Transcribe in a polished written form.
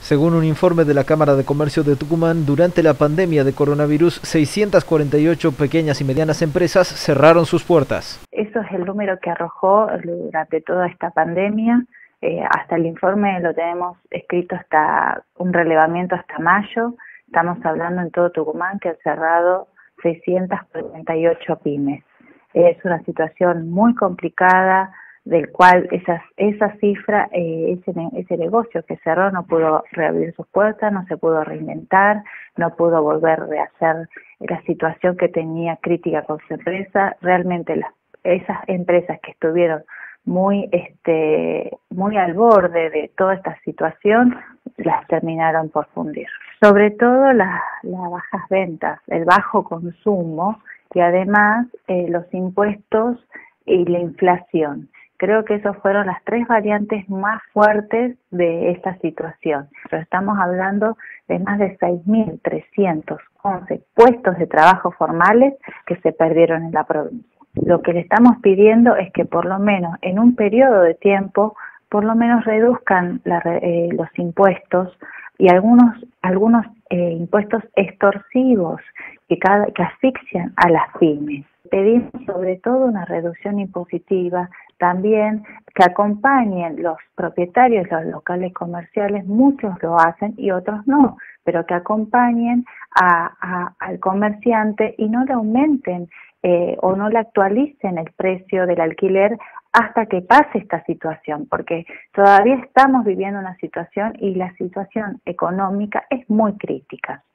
Según un informe de la Cámara de Comercio de Tucumán, durante la pandemia de coronavirus, 648 pequeñas y medianas empresas cerraron sus puertas. Eso es el número que arrojó durante toda esta pandemia. Hasta el informe lo tenemos escrito hasta un relevamiento hasta mayo. Estamos hablando en todo Tucumán que han cerrado 648 pymes. Es una situación muy complicada, del cual esa cifra, ese negocio que cerró no pudo reabrir sus puertas, no se pudo reinventar, no pudo volver a rehacer la situación que tenía crítica con su empresa. Realmente esas empresas que estuvieron muy al borde de toda esta situación, las terminaron por fundir. Sobre todo las bajas ventas, el bajo consumo y además los impuestos y la inflación. Creo que esas fueron las tres variantes más fuertes de esta situación. Pero estamos hablando de más de 6.311 puestos de trabajo formales que se perdieron en la provincia. Lo que le estamos pidiendo es que por lo menos en un periodo de tiempo, por lo menos reduzcan los impuestos y algunos impuestos extorsivos que asfixian a las pymes. Pedimos sobre todo una reducción impositiva, también que acompañen los propietarios de los locales comerciales, muchos lo hacen y otros no, pero que acompañen al comerciante y no le aumenten o no le actualicen el precio del alquiler hasta que pase esta situación, porque todavía estamos viviendo una situación y la situación económica es muy crítica.